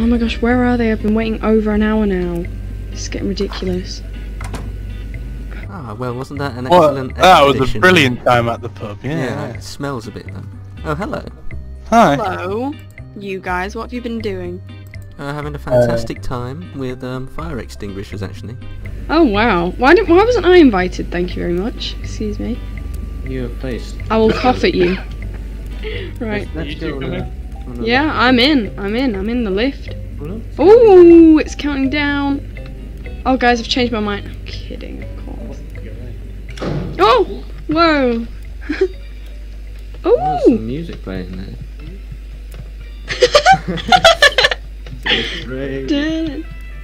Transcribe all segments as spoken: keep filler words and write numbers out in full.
Oh my gosh, where are they? I've been waiting over an hour now. This is getting ridiculous. Ah, well, wasn't that an Well, excellent that was a expedition? brilliant time at the pub, yeah. Yeah, it smells a bit though. Oh, hello. Hi. Hello, you guys. What have you been doing? Uh, having a fantastic time with um, fire extinguishers, actually. Oh wow. Why didn't? Why wasn't I invited? Thank you very much. Excuse me. You're placed. I will cough at you. Right. Let's go. Uh, on a- Yeah, I'm in. I'm in. I'm in the lift. Hold on. Oh, it's counting down. Oh, guys, I've changed my mind. I'm kidding, of course. Oh, whoa. Oh, Oh. some music playing there. Great. Dun.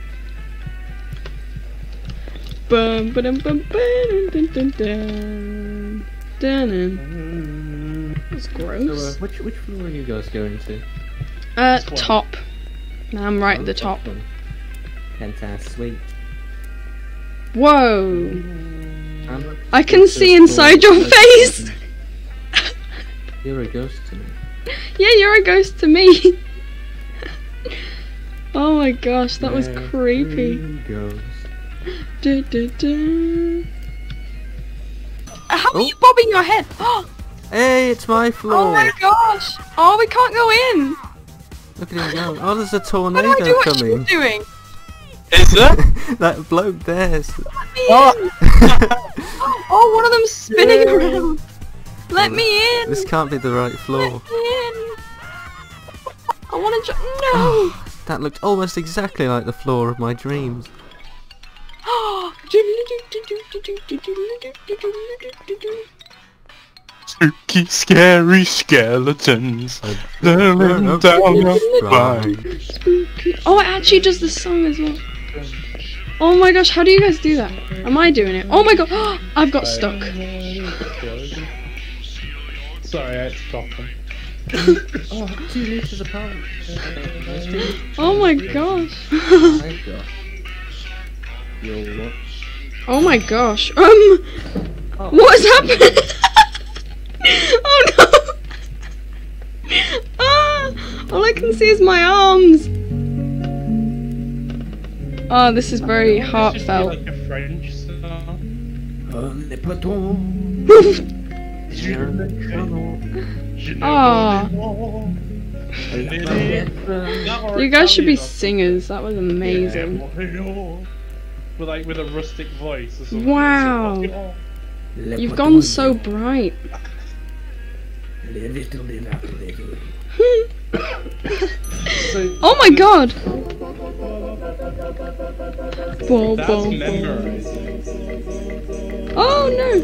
Bum, ba-dum, bum, ba-dum, dun, dun, dun. Dun, dun. That's So, uh, gross. which which floor are you guys going to? Uh, top. I'm right at the top. Fantastic. Sweet. Whoa. Um, I can see inside your face. You're a ghost to me. Yeah, you're a ghost to me. Oh my gosh, that was Every creepy. Ghost. Du, du, du. How are Oh. you bobbing your head? Oh Hey, it's my floor. my gosh! Oh, we can't go in. Look at him go. Oh, there's a How tornado do I do what she's coming. doing? Is there? That bloke there's. Let me Oh. in. Oh, one of them's spinning around. Let me in. This can't be the right floor. Let me in. I want to. No. That looked almost exactly like the floor of my dreams. Spooky, scary skeletons luring down your spine. Spooky. Oh, it actually does the song as well. Oh my gosh, how do you guys do that? Am I doing it? Oh my god, I've got stuck. Sorry, I had to stop them. Oh, two meters apart. Oh my gosh. My gosh. You'll what? Oh my gosh. Um, what is happening? Oh no. Ah, all I can see is my arms. Oh, this is very heartfelt. Like a French song. Le peloton. Ah, Oh. you guys should be singers. That was amazing. With like with a rustic voice or something. Wow. You've gone so bright. Oh my god. Boom, That's boom, boom. memorized. Oh no.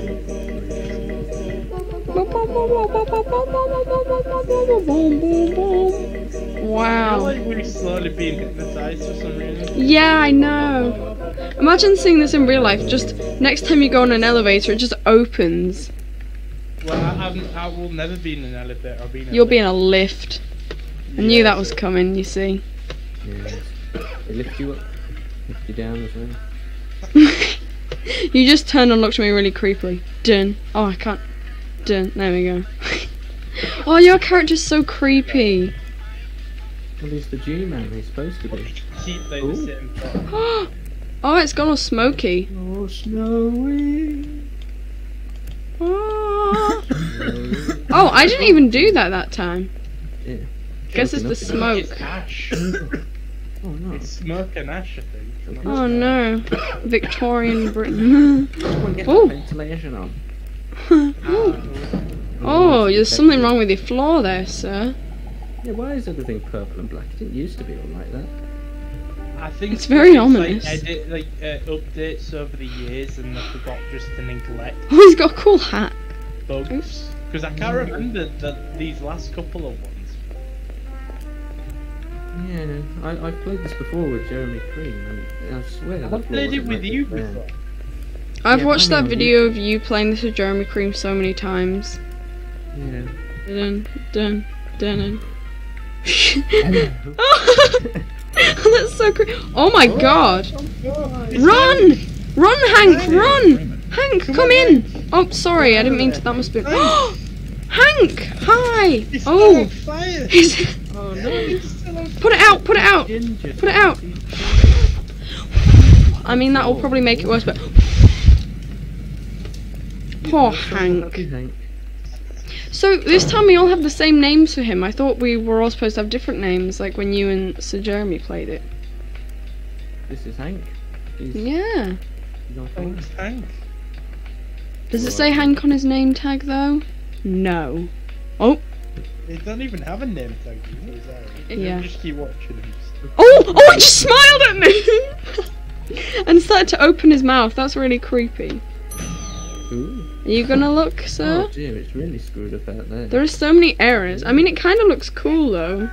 I Wow. feel like we're slowly being hypnotized for some reason. Yeah, I know. Imagine seeing this in real life. Just next time you go on an elevator, it just opens. Well, I, haven't, I will never be in an elevator. I'll be in a You'll be lift. in a lift. I knew that was coming, you see. Yes. They lift you up, lift you down as well. You just turned and looked at me really creepily. Dun. Oh, I can't. Dun. There we go. Oh, your character's so creepy. Well, he's the G-man he's supposed to be. Keep like, Ooh. the same thought. Oh, it's gone all smoky. Oh, snowy. Oh. Oh, I didn't even do that that time. Yeah. Guess it's the It's smoke. ash. Oh no. It's smoke and ash, I think. Oh no. Victorian Britain. Come on, get Ooh. that ventilation on. Ooh. Oh, there's something wrong with your floor there, sir. Yeah, why is everything purple and black? It didn't used to be all like that. I think It's very like, ominous. edit like uh, updates over the years, and I forgot just to neglect Oh, he's got a cool hat. bugs because I can't remember the, these last couple of ones. Yeah, I, I've played this before with Jeremy Cream, and I swear the I floor played it wasn't with like you this then. before. I've Yeah, watched I that know, video of you playing this with Jeremy Cream so many times. Yeah. Dun, dun, dun, dun. Hello. That's so creepy. Oh my god. Run! Run, Hank, run! Hank, come in! Oh, sorry, I didn't mean to. That must be. Hank! Hi! It's Oh! on fire! He's, Oh no! Put it out! Put it out! Ginger. Put it out! I mean, that will probably make it worse, but... Poor Hank. Happy Hank. So, this time we all have the same names for him. I thought we were all supposed to have different names, like when you and Sir Jeremy played it. This is Hank. He's, Yeah. he's on Hank. Thanks, Hank. Does it say Hank on his name tag, though? No. Oh! It doesn't even have a name tag. Does it? Yeah. Just keep watching him. Oh! Oh, he just smiled at me! And started to open his mouth. That's really creepy. Ooh. Are you gonna look, sir? Oh dear, it's really screwed up out there. There are so many errors. I mean, it kind of looks cool, though.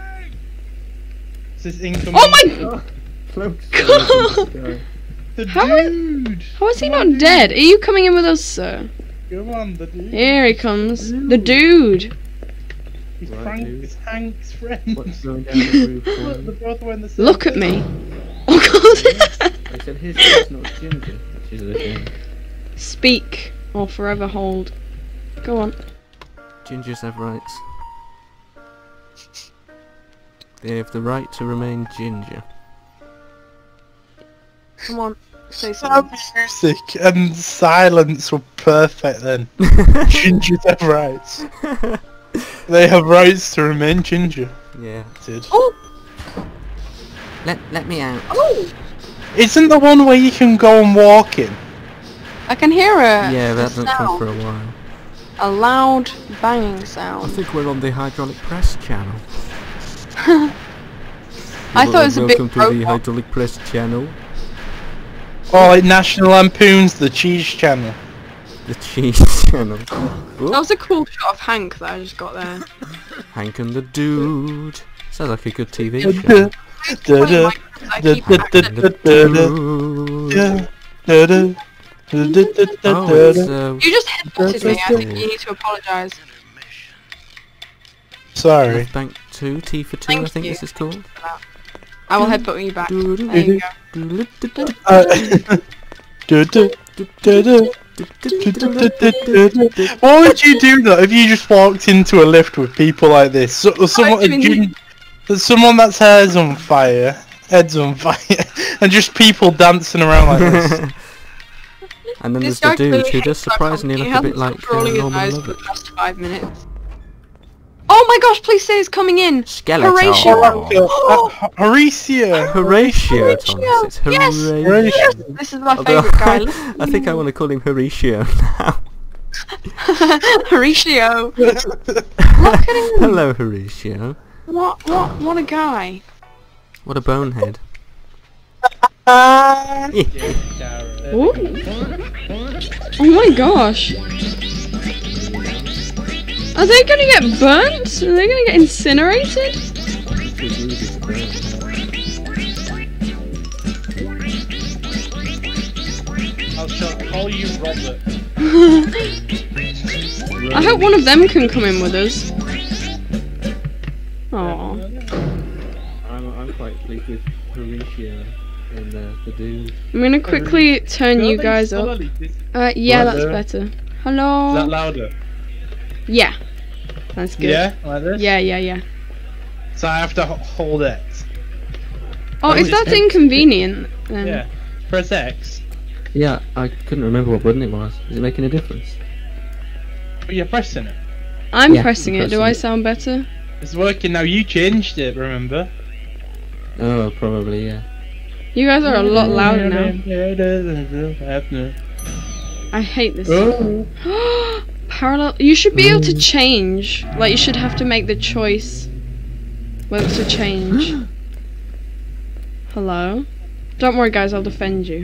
Is this incoming? Oh my... Floats God. in the sky. The How are- dude! How is he Come on, not dude. dead? Are you coming in with us, sir? Come on, the dude. Here he comes. The dude. He's, Right, Frank, dude. it's Hank's friend. What's going down the roof? Look, um, they're both wearing the same Look at thing. me. Oh, God. They said his name's not Ginger, which is a shame. Speak or forever hold. Go on. Gingers have rights. They have the right to remain ginger. Come on. Say That music and silence were perfect then. Gingers have rights. They have rights to remain ginger. Yeah. Did. Oh! Let let me out. Oh! Isn't the one where you can go and walk in? I can hear it. Yeah, that The doesn't come sound. for a while. A loud banging I sound. think we're on the Hydraulic Press channel. I thought it was a big Welcome to the robot. Hydraulic Press channel. Or like National Lampoon's The Cheese Channel. The cheese channel. That was a cool shot of Hank that I just got there. Hank and the Dude. Sounds like a good T V Da- show. da- da- I da- keep da- da- accident- da- da- da- da- da- da- da- da- da- Oh, da- it's da. uh, You just headbutted me. I think you need to apologise. Sorry. Left Bank two, T for two, Thank I think you. this is called. I will headbutt you back. There you go. Uh, da- da- da- da- What would you do though if you just walked into a lift with people like this? So, someone, a doing gin- someone that's hair's on fire, head's on fire, and just people dancing around like this. And then This there's the guy dude clearly who does hates my surprisingly company. look He a bit hasn't like stopped uh, rolling his Norman eyes for the Lovett. past five minutes. Oh my gosh, please say it's coming in! Skeleton. Horatio! Oh, uh, Horatio! Horatio, Thomas. It's Yes! Horatio. Yes! This is my Although favourite guy. I think I want to call him Horatio now. Horatio! Look at him! Hello, Horatio. What, what, what a guy. What a bonehead. Ah. Yeah, Gareth. Ooh. Oh my gosh. Are they gonna get burnt? Are they gonna get incinerated? I shall call you Robert. I hope one of them can come in with us. Aww. I'm, I'm quite pleased with Horatio and uh, the dude. I'm gonna quickly turn you Really guys up. slowly. Is Uh, yeah, Right that's there. better. that Hello? louder? Yeah. That's good. Yeah, like this? Yeah, yeah, yeah. So I have to h- hold X. Oh, Oh, if it's that's X. inconvenient, then... Yeah. Press X. Yeah, I couldn't remember what button it was. Is it making a difference? But you're pressing it. I'm Yeah, pressing I'm it. Do pressing I it. sound better? It's working now. You changed it, remember? Oh, probably, yeah. You guys are a lot louder now. now. I hate this. Oh. Parallel. You should be able to change. Like, you should have to make the choice whether to change. Hello? Don't worry, guys. I'll defend you.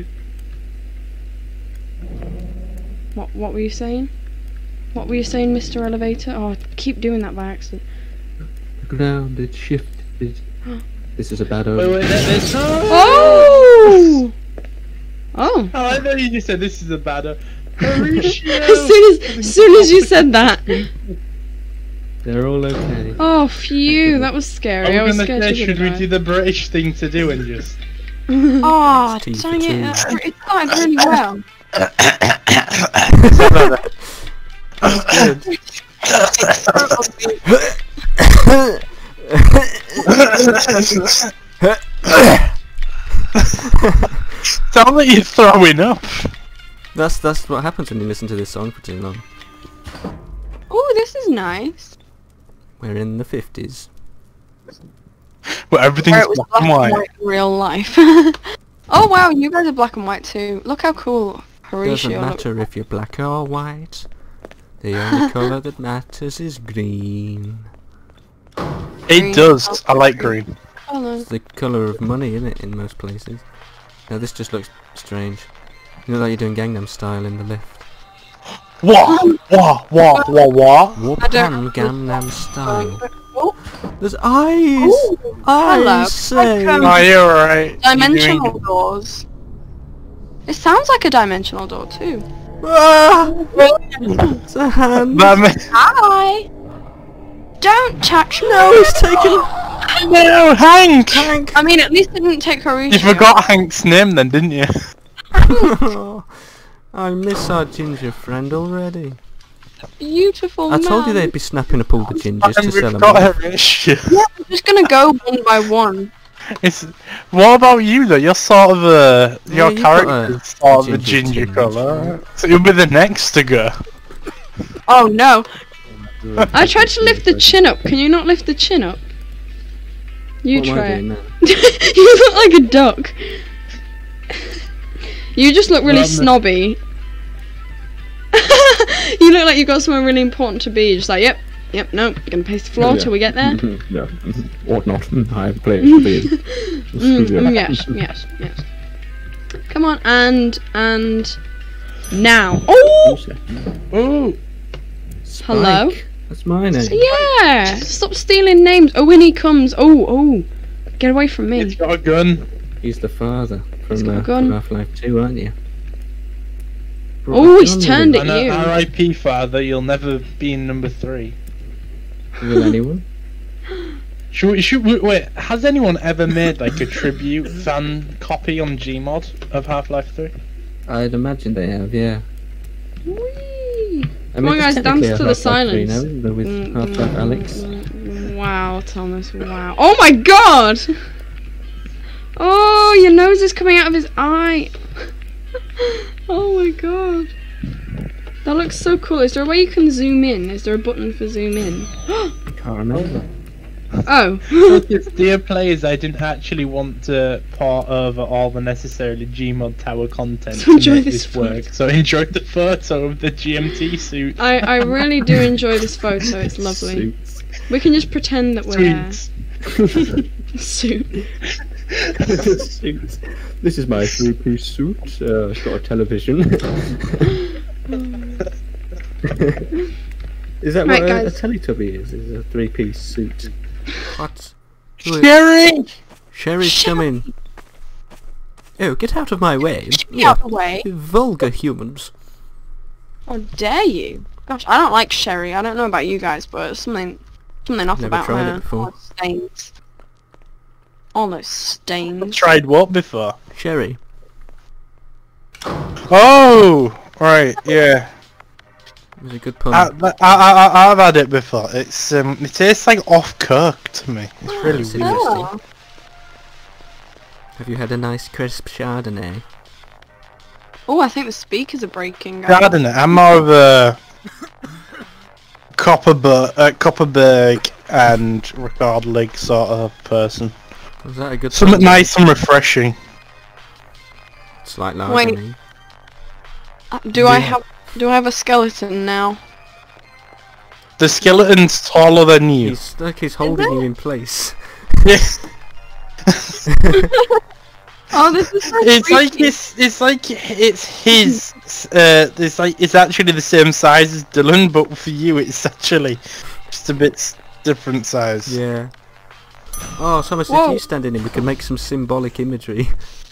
What? What were you saying? What were you saying, Mister Elevator? Oh, I keep doing that by accident. The ground is shifted. This is a bad Wait, omen. wait, there- there's no. Oh! Oh. Oh, I thought you just said this is a bad. Horatio! As soon as, as soon as you said that. They're all okay. Oh, phew. That was scary. I I'm was gonna scared say, to should we die. do the British thing to do and just. Oh, Tea for dang it. two. uh, It started really well. Sound like you're throwing up. That's that's what happens when you listen to this song for too long. Oh, this is nice. We're in the fifties. Well, everything's Where it was black and white. in real life. Oh wow, you guys are black and white too. Look how cool Doesn't Horatio looks. matter if you're black or white. The only colour that matters is green. It does. I like green. Hello. It's the colour of money, isn't it, in most places? Now this just looks strange. You look like you're doing Gangnam Style in the lift. What? What? What? What? What? I don't- Whoop Gangnam Style. Oh, There's eyes! oh, hello. Eyes say! Like, um, Oh, you're right. dimensional doors. It sounds like a dimensional door too. Ah! It's a hand! That ma- Hi. Don't touch me. No, he's taken... no, Hank! Hank! I mean, at least it didn't take Horatio. You forgot Hank's name then, didn't you? I miss our ginger friend already. Beautiful. I told you man. they'd be snapping up all the gingers to And sell we've them. got Horatio. I'm just gonna go one by one. It's, what about you though? You're sort of a... Yeah, your you've got a character's sort of a ginger ginger tinge, colour. So you'll be the next to go. Oh no. I tried to lift the chin up. Can you not lift the chin up? You What am I try doing it. now? You look like a duck. You just look really Well, I'm the- snobby. You look like you've got somewhere really important to be. You're just like, yep, yep, no, you're gonna pace the floor Yeah. till we get there. Yeah, or not. I have played Spain. Mm, mm, yes, yes, yes. Come on, and and now. Oh, Ooh. hello. Spike. That's my name. Yeah. Stop stealing names. Oh, when he comes. Oh, oh, get away from me. It's got a gun. He's the father He's from, got a uh, gun. from Half-Life two, aren't you? Brought Oh, a he's gun with turned him. it. And you. R I P father, you'll never be in number three. Will anyone? Should we, should we, wait, has anyone ever made like a tribute fan copy on Gmod of Half-Life three? I'd imagine they have, yeah. Whee! I Come on, it's guys, technically dance a to the Half-Life three silence. now, isn't there, with Mm, Half-Life mm, Alex. mm, Wow, Thomas, wow. Oh my god! Oh, your nose is coming out of his eye. Oh my god. That looks so cool. Is there a way you can zoom in? Is there a button for zoom in? Can't remember. Oh. Yes, dear players, I didn't actually want to port over all the necessarily Gmod tower content So to enjoy make this this work, so enjoy the photo of the G M T suit. I, I really do enjoy this photo. It's lovely. Suits. We can just pretend that we're there. Suits. Suit. Suit. This is my three-piece suit. Uh, it's got a television. Is that Right, what a, a guys. Teletubby is? Is a three-piece suit? What? Who is- Sherry! Sherry's Sherry. coming. Oh, get out of my way. Get out the way. You vulgar humans. How dare you? Gosh, I don't like Sherry. I don't know about you guys, but it's something something off Never about tried her. it before. All those stains. All those stains. Tried what before? Sherry. Oh! Right, yeah. It was a good pun. I, I, I, I've had it before. It's um, it tastes like off-cooked to me. It's really That's weird. interesting. Oh. Have you had a nice crisp Chardonnay? Oh, I think the speakers are breaking. guys. I don't know. I'm more of a Copperberg, uh, Copperberg and Rickard Lig sort of person. Was that a good Something pun? nice and refreshing. It's like Wait. lager. Uh, Do I Yeah. have do I have a skeleton now? The skeleton's taller than you. He's like he's holding it? you in place. Oh, this is so It's like creepy. it's it's like it's his. Uh, it's like it's actually the same size as Dylan, but for you it's actually just a bit s- different size. Yeah. Oh, Thomas, Whoa. if you stand in him, we can make some symbolic imagery.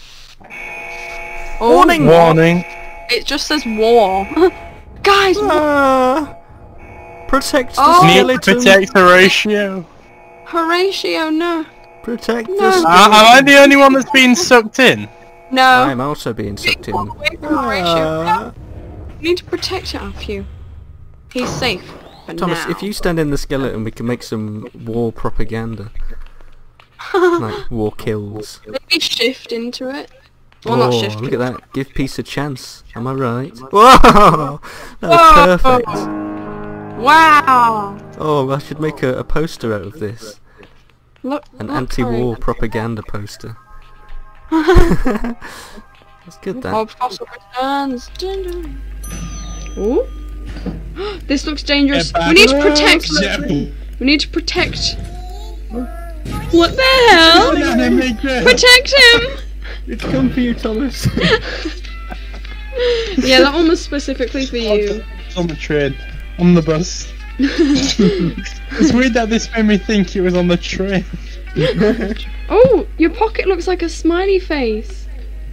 Oh, Warning! Warning. It just says war. Guys, what? Ah! Protect the Oh. Need to skeleton! protect Horatio. Horatio, no. Protect No. the Uh, skeleton! am I the only one that's been sucked in? No. I'm also being sucked in. Get away from Horatio. Ah. No. You need to protect it off you. He's safe for Thomas, now. if you stand in the skeleton, we can make some war propaganda. Like war kills. Maybe shift into it. Well, Oh, not shift. look at that. Give peace a chance. Am I right? Whoa! That was Whoa! perfect. Wow! Oh, I should make a, a poster out of this. Look, An look, anti-war sorry. propaganda poster. That's good, that. Oh, fossil returns. Dun, dun. Ooh. This looks dangerous. Get We need to back. protect. Yeah. We need to protect. What the hell? Protect him! It's come for you, Thomas. Yeah, that one was specifically for you. On the train. On the bus. It's weird that this made me think it was on the train. Oh, your pocket looks like a smiley face.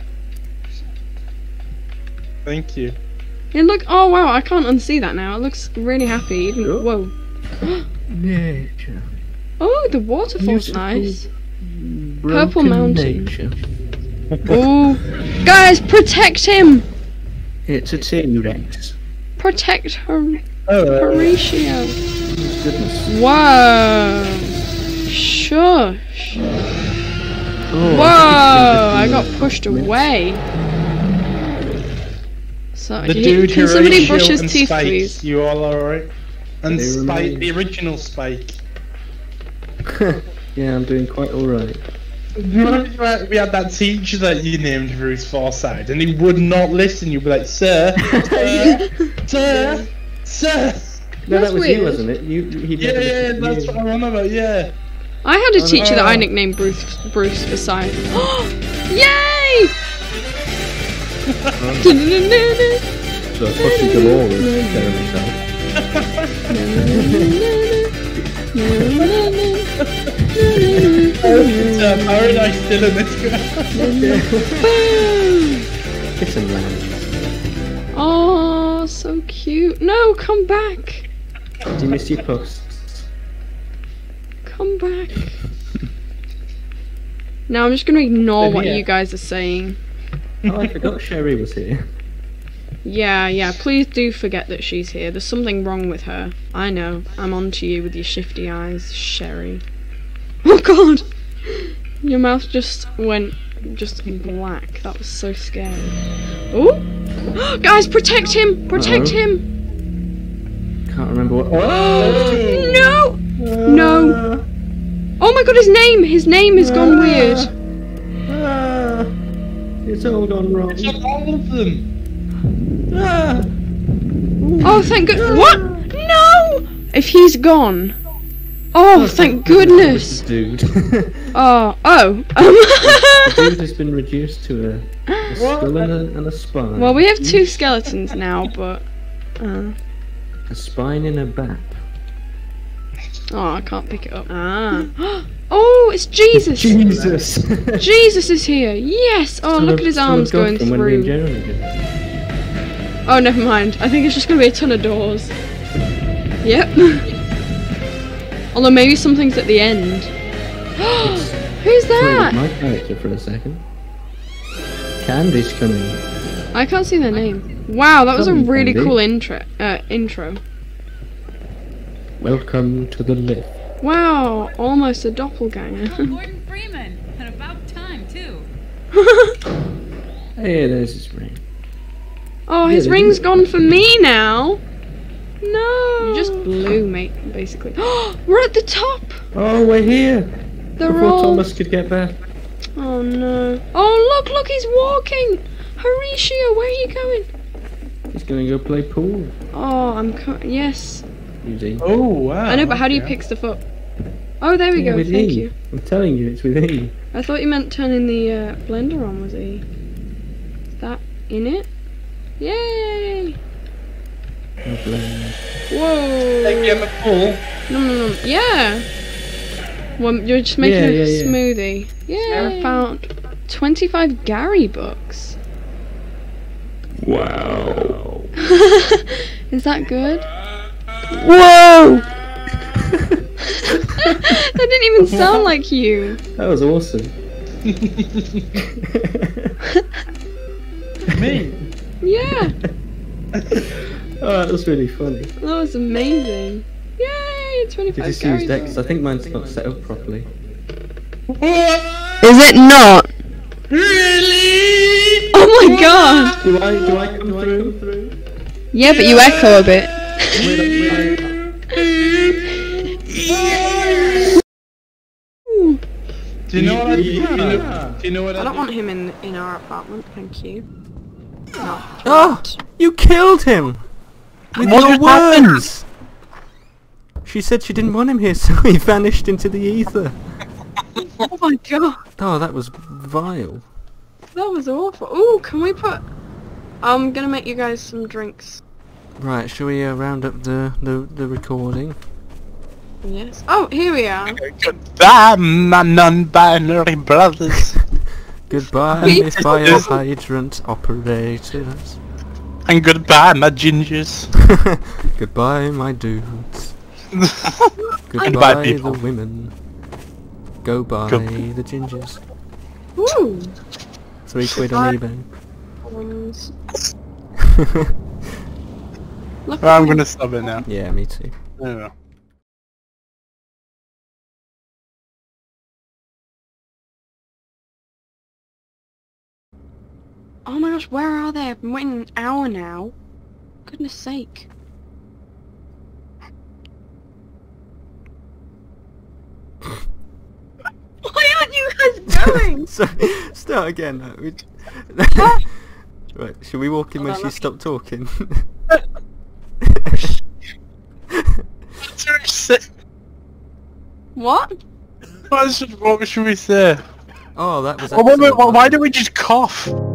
Thank you. It look. Oh wow, I can't unsee that now. It looks really happy. Even, Oh. whoa. Nature. Oh, the waterfall's Beautiful. nice. Broken Purple mountain. Nature. Oh, guys, protect him! It's a T-Rex. Protect her, Oh, Horatio. Goodness. Whoa. Shush. Oh, Whoa, I got pushed away. So, the can, you- dude can somebody Horatio brush his and teeth, Spike, please? you all alright? And They Spike, remain- the original Spike. Yeah, I'm doing quite alright. Remember we had that teacher that you named Bruce Forsyth, and he would not listen. You'd be like, "Sir, sir, sir, sir." No, That's that was weird. you, wasn't it? You, he Yeah, never yeah, listened to that's you. what I'm on about. Yeah. I had a Oh, teacher that I no. nicknamed Bruce Bruce Forsyth. Yay! So Pussy Galore was Jeremy It's uh, Paradise still in this guy. Kiss and land. Oh, so cute. No, come back. Do you miss your posts? Come back. Now I'm just going to ignore what Yeah. you guys are saying. Oh, I forgot Sherry was here. Yeah, yeah, please do forget that she's here. There's something wrong with her. I know. I'm on to you with your shifty eyes, Sherry. Oh god! Your mouth just went just black. That was so scary. Oh! Guys, protect him! Protect Uh-oh. him! Can't remember what. Oh! No! No! Oh my god, his name! His name has gone weird. Ah, it's all gone wrong. It's not all of them. Ah, Oh, thank good. What? No! If he's gone. Oh, thank goodness. Dude. Oh, oh. The dude has been reduced to a, a skull and a, and a spine. Well, we have two skeletons now, but. Uh, A spine in a back. oh, I can't pick it up. Ah. Oh, it's Jesus! Jesus! Jesus is here! Yes! Oh, look at his arms going When me and through. Jeremy did. Oh, never mind. I think it's just gonna be a ton of doors. Yep. Although maybe something's at the end. Who's Played with that? my character for a second. Candy's coming. I can't see their name. Wow, that was a Come, really Andy. cool intro. Uh, intro. Welcome to the lift. Wow, almost a doppelganger. Gordon Freeman, and about time too. Hey, there's his ring. Oh, Yeah, his they ring's do. gone for me now. No. You just blew, mate, basically. We're at the top. Oh, we're here! They're Before all. Thomas could get back. Oh no. Oh look, look, he's walking. Horatio, where are you going? He's gonna go play pool. Oh, I'm. Co yes. Easy. Oh wow. I know, but how do you okay. pick stuff up? Oh, there we Yeah, go. with Thank E. you. I'm telling you, it's with E. I thought you meant turning the uh, blender on. Was E? Is that in it? Yay! No blame. Whoa! Take me in the pool. No, no, no. Yeah. Well, you're just making Yeah, a yeah, yeah. smoothie. Yeah. I found twenty-five Gary books. Wow. Is that good? Whoa! That didn't even sound like you. That was awesome. Me. Yeah, Oh, that was really funny. that was amazing. Yay! Did twenty-five you see Gary his deck? 'Cause books. I think mine's not set up properly. Is it not? Really? Oh my god! Do I do I come through? Yeah, but you echo a bit. Wait, wait, Do you know what I do? Do you know, do you know what I, I don't do? want him in in our apartment, thank you. No. Oh! You killed him! With What your just happened? words! She said she didn't want him here, so he vanished into the ether. Oh my god, Oh, that was vile. that was awful. Ooh, can we put... I'm gonna make you guys some drinks. Right, shall we uh, round up the, the, the recording? Yes. Oh, here we are. Goodbye, my non-binary brothers. Goodbye, We- Miss Biohydrant operators. And goodbye, my gingers. Goodbye, my dudes. Goodbye, Goodbye, people. the women. Go buy Go- the gingers. Ooh. Three quid on eBay. Ones. Look Well, I'm at gonna stop it now. Yeah, me too. Yeah. Oh my gosh, where are they? I've been waiting an hour now. Goodness sake. Why aren't you guys going? So, start again. uh, we- Right, should we walk in when Hold on, she let me- stopped talking? What? What should, what should we say? Oh, that was Oh, wait, wait, excellent. why do we just cough?